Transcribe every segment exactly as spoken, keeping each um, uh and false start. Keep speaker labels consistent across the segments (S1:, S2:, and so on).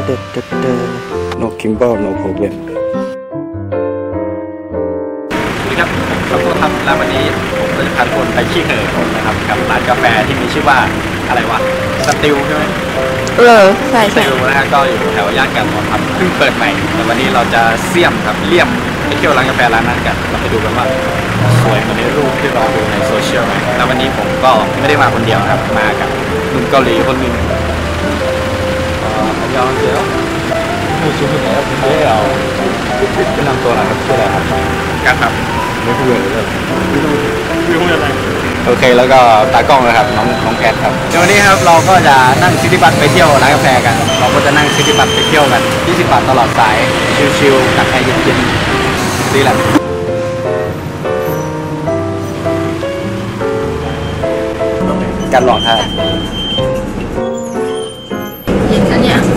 S1: no gimbal no problem
S2: สวัสดีครับเราก็ทำแล้ววันนี้ผมจะพาคนไปขี้เหร่นะครับกับร้านกาแฟที่มีชื่อว่าอะไรวะสติลใช่ไหม
S3: เออใช่
S2: สติลนะฮะก็อยู่แถวย่านการมอนครับเพิ่งเปิดใหม่แต่วันนี้เราจะเสี่ยมครับเลี่ยมไปเที่ยวร้านกาแฟร้านนั้นกันเราไปดูกันว่าสวยเหมือนในรูปที่เราดูในโซเชียลไหมแล้ววันนี้ผมก็ไม่ได้มาคนเดียวครับมากับหนุ่มเกาหลีคนหนึ่งยองเจียวผู้ชิมที่ไหนครับคุณเอ๋เอาแนะนำตัวหน่อยครับชื่ออะไรครับการครับไม่พูดเลยเลยไม่ต้องไม่พูดอะไรโอเคแล้วก็ตากล้องนะครับน้องน้องแคทครับเดี๋ยววันนี้ครับเราก็จะนั่งซิตี้บัสไปเที่ยวร้านกาแฟกันเราก็จะนั่งซิตี้บัสไปเที่ยวกันยี่สิบบาทตลอดสายชิลๆกับแอร์เย็นๆดีแหละการหลอกท่า
S3: เย็นกันเนี่ย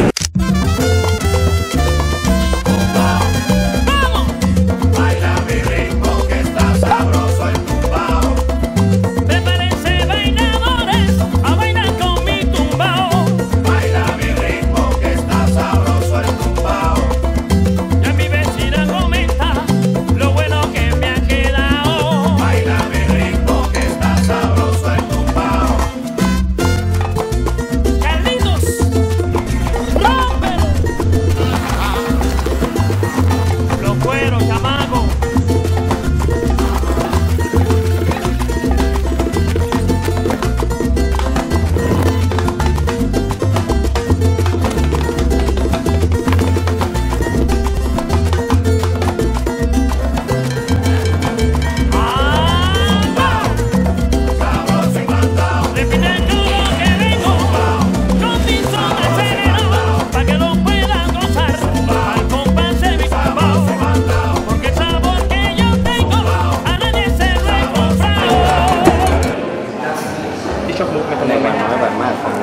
S2: ชอบมุกในตำแหน่งแบบน้อยแบบมากของ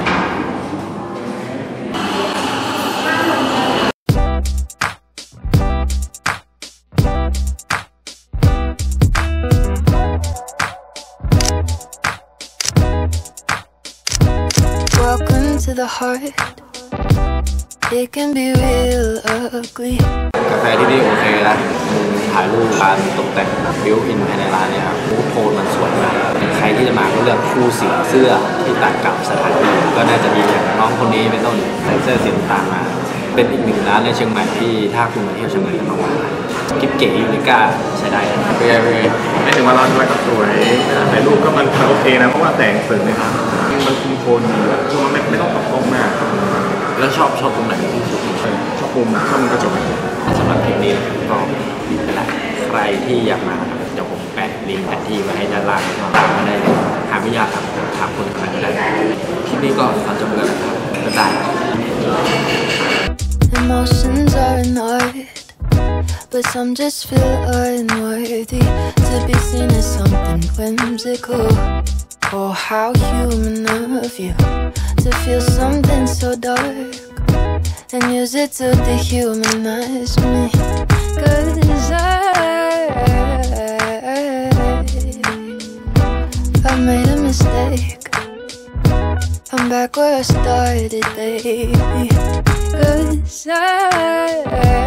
S4: Welcome to the heart. It can be real ugly.
S2: กาแฟที่นี่โอเคนะถ่ายรูปการตกแต่งบิวอินภายในร้านเนี่ยครับโทนมันสวยมากใครที่จะมาก็เลือกคู่สีเสื้อที่ต่างกับสถานที่ก็น่าจะมีอย่างน้องคนนี้เป็นต้นใส่เสื้อสีน้ำตาลมาเป็นอีกหนึ่งร้านในเชียงใหม่ที่ถ้าคุณมาเที่ยวเชียงใหม่ต้องมากิ๊บเก๋ยูนิก้าใช้ได้เป็นไงเป็นไง
S5: ไม่ถึงว่าร้านอะไรก็สวยถ่ายรูปก็มันโอเคนะเพราะว่าแสงสื่อเนี่ยมันคุมโทนคือมันไม่ไม่ต้องตกกล้องมาก
S2: แล้วชอบชอบตรงไหนที่สุด
S5: ชอบมุมชอบมุมกระจก
S2: สำหรับคลิปนี้ก็เป็นไรใครที่อยากมาเดี๋ยวผมแปะลิงก์แผนที่ไว้ให้ด้านล่างตามมาได้เลยหาไม่ยากครับถามคนกันก็ได้คลิปนี้ก็ตอนจบแล้วครับบ๊ายบาย
S4: Emotions are an art, but some just feel unworthy to be seen as something whimsical. Oh, how human of you to feel something so dark and use it to dehumanize me. 'Cause I, I made a mistake. I'm back where I started, baby. 'Cause I